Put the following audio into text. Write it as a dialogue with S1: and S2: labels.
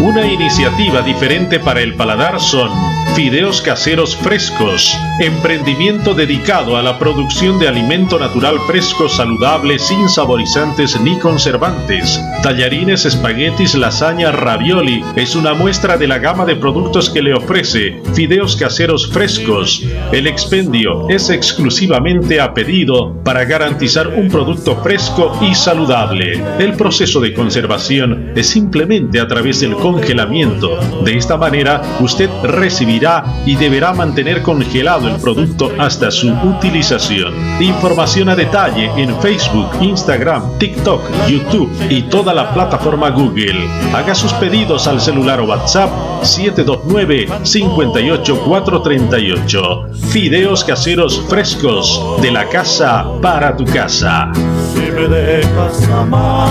S1: Una iniciativa diferente para el paladar son Fideos Caseros Frescos, emprendimiento dedicado a la producción de alimento natural fresco, saludable, sin saborizantes ni conservantes. Tallarines, espaguetis, lasaña, ravioli es una muestra de la gama de productos que le ofrece Fideos Caseros Frescos. El expendio es exclusivamente a pedido para garantizar un producto fresco y saludable. El proceso de conservación es simplemente a través del congelamiento. De esta manera, usted recibirá y deberá mantener congelado el producto hasta su utilización. Información a detalle en Facebook, Instagram, TikTok, YouTube y toda la plataforma Google. Haga sus pedidos al celular o WhatsApp 729-58438. Fideos Caseros Frescos, de la casa para tu casa.
S2: Si me dejas amar.